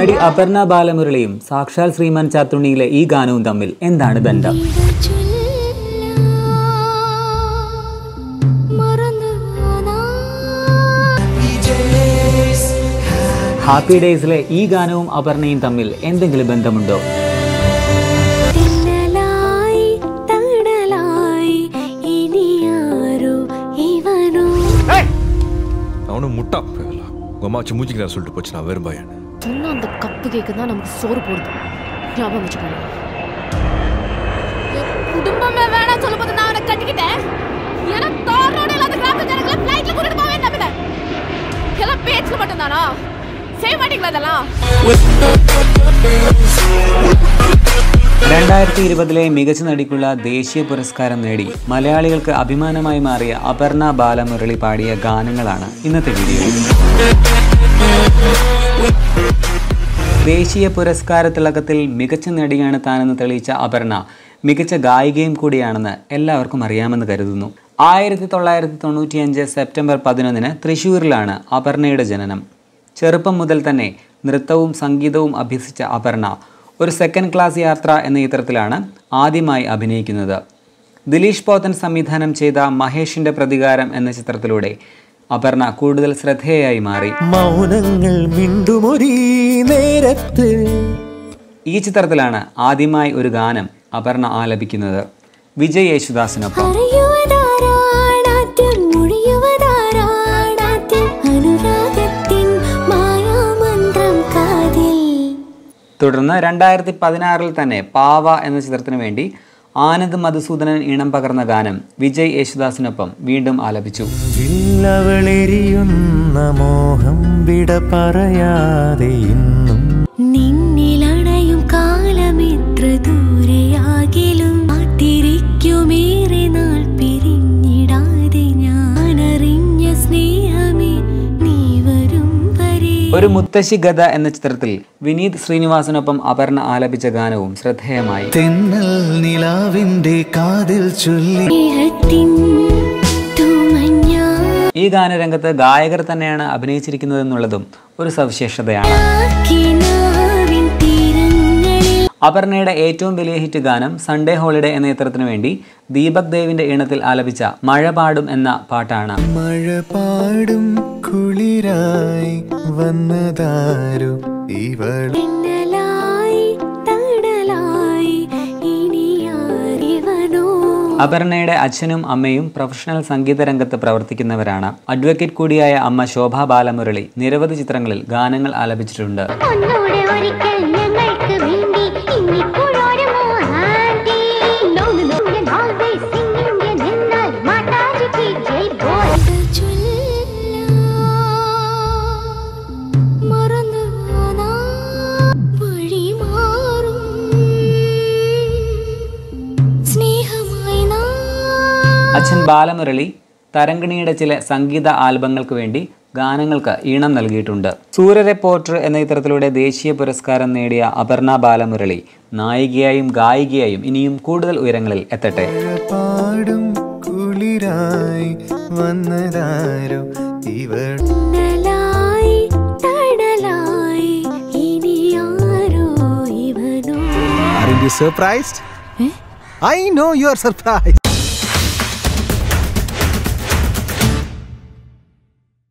നടി അപർണ ബാലമുരളിയും സാക്ഷാൽ ശ്രീമാൻ ചാത്തുണ്ണിയിലെ ഈ ഗാനവും തമ്മിൽ എന്താണ് ബന്ധം? ഹാപ്പി ഡേയ്സിലെ ഈ ഗാനവും അപർണയും തമ്മിൽ എന്തെങ്കിലും ബന്ധമുണ്ടോ? சொல்லிட்டு போச்சு நான் வெறும் பையன் சொன்னா அந்த கப்பு கேக்குதா நமக்கு சோறு போடுது ஞாபகம் வச்சுக்கோங்க குடும்பமே வேணா சொல்லும்போது நான் அவனை கட்டிக்கிட்டேன் ஏன்னா தாரோட இல்லாத கிராமத்து ஜனங்களை ஃளைட்ல கூட்டிட்டு போவே நம்பிட்டேன் எல்லாம் பேச்சுல மட்டும்தானா செய்ய மாட்டீங்களா இதெல்லாம்? 2020 മികച്ച നടിക്കുള്ള ദേശീയ പുരസ്കാരം നേടി മലയാളികൾക്ക് അഭിമാനമായി മാറിയ അപർണ ബാലമുരളി പാടിയ ഗാനങ്ങളാണ് ഇന്നത്തെ വീഡിയോ. ദേശീയ പുരസ്കാര തിളക്കത്തിൽ മികച്ച നടിയാണ് താനെന്ന് തെളിയിച്ച അപർണ മികച്ച ഗായികയും കൂടിയാണെന്ന് എല്ലാവർക്കും അറിയാമെന്ന് കരുതുന്നു. 1995 സെപ്റ്റംബർ 11 തൃശ്ശൂരിലാണ് അപർണയുടെ ജനനം. ചെറുപ്പം മുതൽ തന്നെ നൃത്തവും സംഗീതവും അഭ്യസിച്ച അപർണ ഒരു സെക്കൻഡ് ക്ലാസ് യാത്ര എന്ന ചിത്രത്തിലാണ് ആദ്യമായി അഭിനയിക്കുന്നത്. ദിലീഷ് പോത്തൻ സംവിധാനം ചെയ്ത മഹേഷിന്റെ പ്രതികാരം എന്ന ചിത്രത്തിലൂടെ അപർണ കൂടുതൽ ശ്രദ്ധേയയായി മാറി. ഈ ചിത്രത്തിലാണ് ആദ്യമായി ഒരു ഗാനം അപർണ ആലപിക്കുന്നത് വിജയ് യേശുദാസിനൊപ്പം. തുടർന്ന് 2016 തന്നെ പാവ എന്ന ചിത്രത്തിന് വേണ്ടി ആനന്ദ് മധുസൂദനൻ ഈണം പകർന്ന ഗാനം വിജയ് യേശുദാസിനൊപ്പം വീണ്ടും ആലപിച്ചു. ഒരു മുത്തശ്ശി ഗത എന്ന ചിത്രത്തിൽ വിനീത് ശ്രീനിവാസനൊപ്പം അപർണ ആലപിച്ച ഗാനവും ശ്രദ്ധേയമായി. ഈ ഗാനരംഗത്ത് ഗായകർ തന്നെയാണ് അഭിനയിച്ചിരിക്കുന്നതെന്നുള്ളതും ഒരു സവിശേഷതയാണ്. അപർണയുടെ ഏറ്റവും വലിയ ഹിറ്റ് ഗാനം സൺഡേ ഹോളിഡേ എന്ന ചിത്രത്തിനു വേണ്ടി ദീപക് ദേവിന്റെ ഈണത്തിൽ ആലപിച്ച മഴ പാടും എന്ന പാട്ടാണ്. അപർണയുടെ അച്ഛനും അമ്മയും പ്രൊഫഷണൽ സംഗീത രംഗത്ത് പ്രവർത്തിക്കുന്നവരാണ്. അഡ്വക്കേറ്റ് കൂടിയായ അമ്മ ശോഭ ബാലമുരളി നിരവധി ചിത്രങ്ങളിൽ ഗാനങ്ങൾ ആലപിച്ചിട്ടുണ്ട്. അച്ഛൻ ബാലമുരളി തരംഗിണിയുടെ ചില സംഗീത ആൽബങ്ങൾക്ക് വേണ്ടി ഗാനങ്ങൾക്ക് ഈണം നൽകിയിട്ടുണ്ട്. സൂര്യ റിപ്പോർട്ടർ എന്ന ചിത്രത്തിലൂടെ ദേശീയ പുരസ്കാരം നേടിയ അപർണ ബാലമുരളി നായികയായും ഗായികയായും ഇനിയും കൂടുതൽ ഉയരങ്ങളിൽ എത്തട്ടെ. Are you surprised? I know you are surprised.